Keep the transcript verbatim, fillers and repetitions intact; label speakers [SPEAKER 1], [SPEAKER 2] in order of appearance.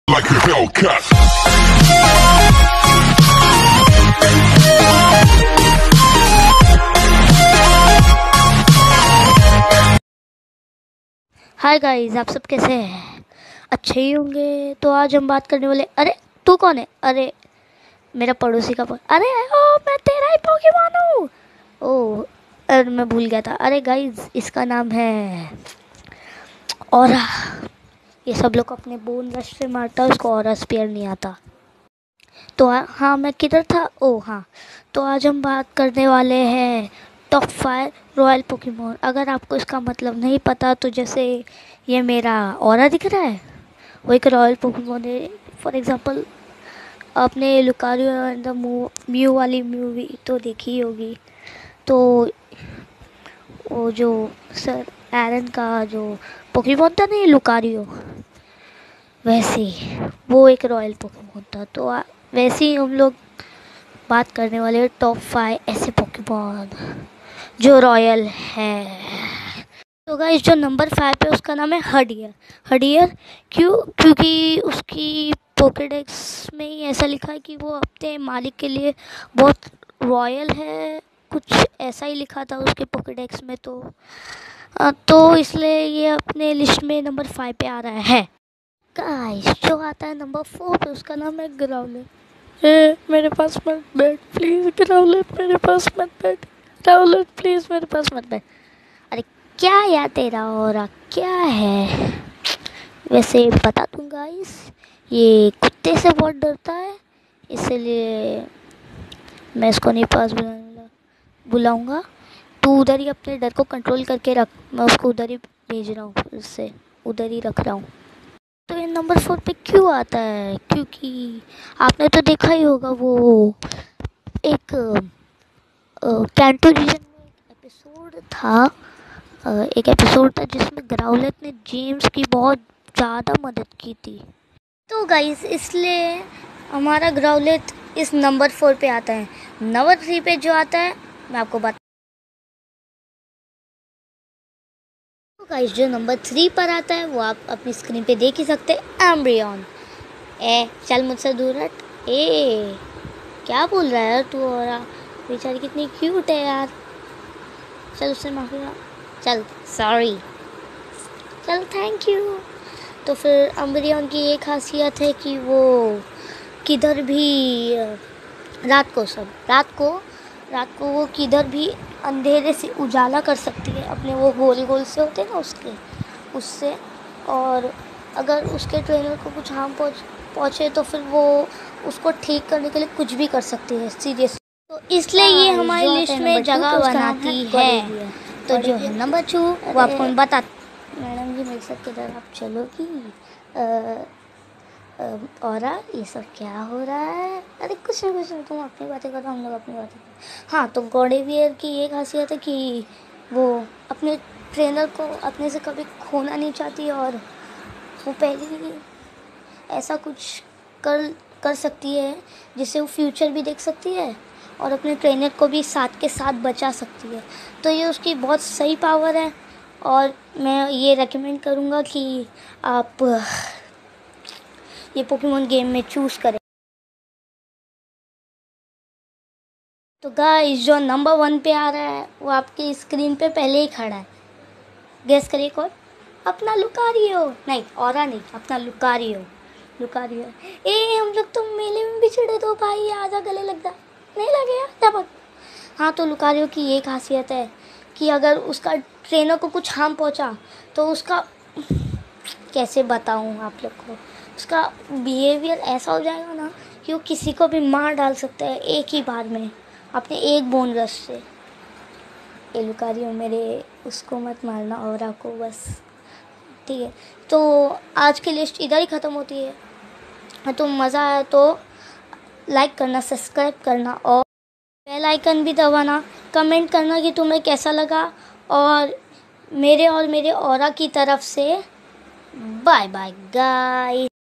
[SPEAKER 1] like a Hellcat.
[SPEAKER 2] Hi guys, आप सब कैसे हैं? अच्छे ही होंगे। तो आज हम बात करने वाले। अरे तू कौन है? अरे मेरा पड़ोसी का पो... अरे ओ मैं तेरा ही पोकेमॉन हूँ। ओ अरे मैं भूल गया था। अरे गाइस, इसका नाम है ऑरा। ये सब लोग अपने बोन रश से मारता है, उसको ऑरा स्पेयर नहीं आता। तो आ, हाँ मैं किधर था? ओ हाँ, तो आज हम बात करने वाले हैं टॉप फाइव रॉयल पोकेमॉन। अगर आपको इसका मतलब नहीं पता, तो जैसे ये मेरा ऑरा दिख रहा है, वो एक रॉयल पोकेमॉन है। फॉर एग्जांपल, आपने लुकारियो एंड द म्यू वाली मूवी तो देखी ही होगी। तो वो जो सर एरन का जो पोकेमॉन था ना, ये लुकारियो, वैसे ही वो एक रॉयल पोकेमॉन था। तो आ, वैसे ही हम लोग बात करने वाले हैं टॉप फाइव ऐसे पोकेमॉन जो रॉयल है। तो गाइस, जो नंबर फाइव पे उसका नाम है हडियर। हडियर क्यों? क्योंकि उसकी पोकेडेक्स में ही ऐसा लिखा है कि वो अपने मालिक के लिए बहुत रॉयल है, कुछ ऐसा ही लिखा था उसके पोकेडेक्स में। तो आ, तो इसलिए ये अपने लिस्ट में नंबर फाइव पे आ रहा है। गाइस, जो आता है नंबर फोर पे, उसका नाम है ग्राउलेट। ए, मेरे पास मत बैठ प्लीज ग्राउलेट, मेरे पास मत बैठ ग्राउलेट प्लीज, मेरे पास मत बैठ। अरे क्या यार, तेरा और क्या है? वैसे बता दूँ गाइस, ये कुत्ते से बहुत डरता है, इसलिए मैं इसको नहीं पास बुलाऊंगा बुलाऊंगा तू उधर ही अपने डर को कंट्रोल करके रख। मैं उसको उधर ही भेज रहा हूँ, उससे उधर ही रख रहा हूँ। तो ये नंबर फोर पे क्यों आता है? क्योंकि आपने तो देखा ही होगा, वो एक कैंटो रीजन में एक एपिसोड था अ, एक एपिसोड था जिसमें ग्राउलेट ने जेम्स की बहुत ज़्यादा मदद की थी। तो गाइस, इसलिए हमारा ग्राउलेट इस नंबर फोर पे आता है। नंबर थ्री पे जो आता है, मैं आपको बता। तो गाइस, जो नंबर थ्री पर आता है वो आप अपनी स्क्रीन पे देख ही सकते हैं, एम्ब्रियन। ए चल मुझसे दूर हट। ए क्या बोल रहा है यार तू? और बेचारी कितनी क्यूट है यार। चल उससे माफी मांग। चल सॉरी, चल थैंक यू। तो फिर एम्ब्रियन की एक खासियत है कि वो किधर भी रात को सब रात को रात को वो किधर भी अंधेरे से उजाला कर सकती है, अपने वो गोल गोल से होते हैं ना उसके उससे। और अगर उसके ट्रेनर को कुछ हार्म पहुँच पहुँचे तो फिर वो उसको ठीक करने के लिए कुछ भी कर सकती है, सीरियसली। तो इसलिए ये हमारी लिस्ट में जगह बनाती है। तो जो है नंबर टू, वो आपको मैं बता। मैडम जी, मेरे साथ किधर आप चलोगी? औरा ये सब क्या हो रहा है? अरे कुछ ना कुछ ना, तुम अपनी बातें करो, हम लोग अपनी बातें करो। हाँ, तो गॉडेवियर की ये खासियत है कि वो अपने ट्रेनर को अपने से कभी खोना नहीं चाहती, और वो पहले ही ऐसा कुछ कर कर सकती है जिससे वो फ्यूचर भी देख सकती है और अपने ट्रेनर को भी साथ के साथ बचा सकती है। तो ये उसकी बहुत सही पावर है, और मैं ये रेकमेंड करूँगा कि आप ये पोकेमॉन गेम में चूज़ करें। तो गाइस, जो नंबर वन पे आ रहा है वो आपकी स्क्रीन पे पहले ही खड़ा है। गेस करिए कौन? अपना लुकारियो। नहीं, ऑरा नहीं, अपना लुकारियो। लुकारियो। ए हम लोग तो मेले में भी चिढ़े, तो भाई आजा गले लग जा। नहीं लगेगा जब। हाँ, तो लुकारियो की ये खासियत है कि अगर उसका ट्रेनर को कुछ हार्म पहुंचा तो उसका, कैसे बताऊँ आप लोग को, उसका बिहेवियर ऐसा हो जाएगा ना कि वो किसी को भी मार डाल सकता है एक ही बार में अपने एक बोन रश से। ये लुकारियो मेरे, उसको मत मारना, औरा को बस, ठीक है? तो आज की लिस्ट इधर ही ख़त्म होती है। तो मज़ा आया तो लाइक करना, सब्सक्राइब करना और बेल आइकन भी दबाना। कमेंट करना कि तुम्हें कैसा लगा, और मेरे और मेरे औरा की तरफ से बाय बाय गाइस।